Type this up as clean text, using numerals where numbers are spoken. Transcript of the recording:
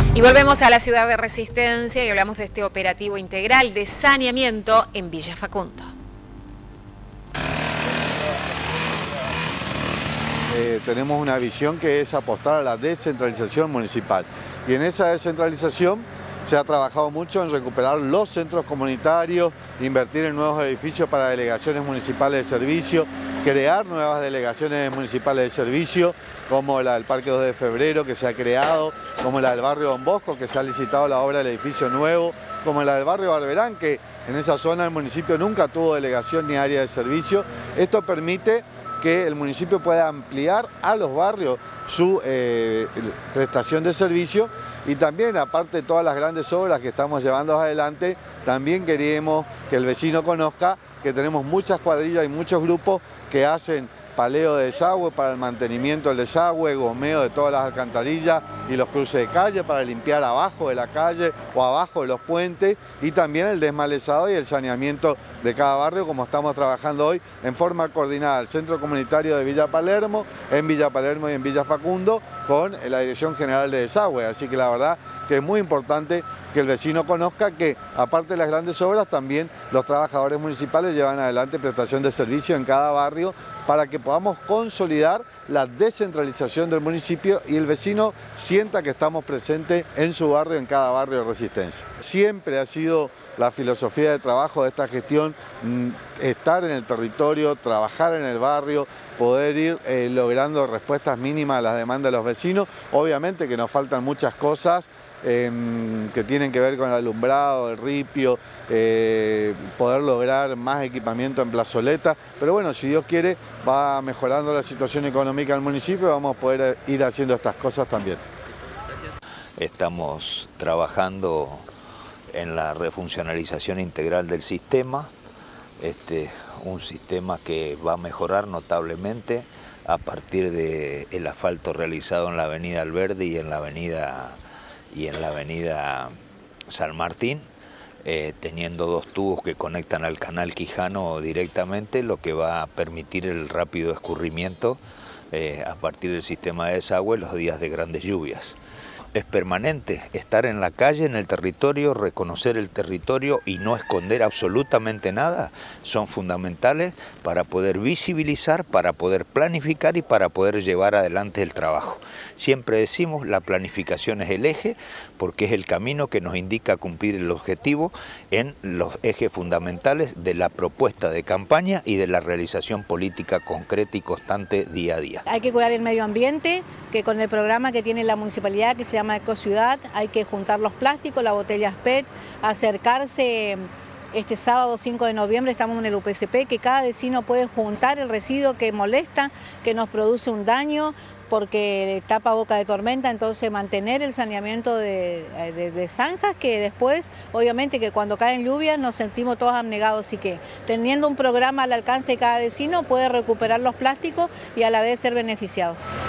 Y volvemos a la ciudad de Resistencia y hablamos de este operativo integral de saneamiento en Villa Facundo. Tenemos una visión que es apostar a la descentralización municipal. Y en esa descentralización se ha trabajado mucho en recuperar los centros comunitarios, invertir en nuevos edificios para delegaciones municipales de servicio, crear nuevas delegaciones municipales de servicio, como la del Parque 2 de Febrero que se ha creado, como la del barrio Don Bosco que se ha licitado la obra del edificio nuevo, como la del barrio Barberán, que en esa zona el municipio nunca tuvo delegación ni área de servicio. Esto permite que el municipio pueda ampliar a los barrios su prestación de servicio, y también, aparte de todas las grandes obras que estamos llevando adelante, también queremos que el vecino conozca que tenemos muchas cuadrillas y muchos grupos que hacen paleo de desagüe para el mantenimiento del desagüe, gomeo de todas las alcantarillas y los cruces de calle para limpiar abajo de la calle o abajo de los puentes, y también el desmalezado y el saneamiento de cada barrio, como estamos trabajando hoy en forma coordinada el Centro Comunitario de Villa Palermo, en Villa Palermo y en Villa Facundo, con la Dirección General de Desagüe. Así que la verdad que es muy importante que el vecino conozca que, aparte de las grandes obras, también los trabajadores municipales llevan adelante prestación de servicio en cada barrio para que podamos consolidar la descentralización del municipio y el vecino sienta que estamos presentes en su barrio, en cada barrio de Resistencia. Siempre ha sido la filosofía de trabajo de esta gestión estar en el territorio, trabajar en el barrio, poder ir logrando respuestas mínimas a las demandas de los vecinos. Obviamente que nos faltan muchas cosas que tienen que ver con el alumbrado, el ripio, poder lograr más equipamiento en plazoleta, pero bueno, si Dios quiere, va mejorando la situación económica del municipio y vamos a poder ir haciendo estas cosas también. Estamos trabajando en la refuncionalización integral del sistema, un sistema que va a mejorar notablemente a partir del asfalto realizado en la avenida Alberdi y en la avenida San Martín, teniendo dos tubos que conectan al canal Quijano directamente, lo que va a permitir el rápido escurrimiento a partir del sistema de desagüe los días de grandes lluvias. Es permanente, estar en la calle, en el territorio, reconocer el territorio y no esconder absolutamente nada, son fundamentales para poder visibilizar, para poder planificar y para poder llevar adelante el trabajo. Siempre decimos, la planificación es el eje, porque es el camino que nos indica cumplir el objetivo en los ejes fundamentales de la propuesta de campaña y de la realización política concreta y constante día a día. Hay que cuidar el medio ambiente, que con el programa que tiene la municipalidad, que se llama Ecociudad, hay que juntar los plásticos, las botellas PET, acercarse. Este sábado 5 de noviembre estamos en el UPCP, que cada vecino puede juntar el residuo que molesta, que nos produce un daño, porque tapa boca de tormenta, entonces mantener el saneamiento de zanjas, que después, obviamente que cuando caen lluvias nos sentimos todos abnegados, así que teniendo un programa al alcance de cada vecino puede recuperar los plásticos y a la vez ser beneficiado.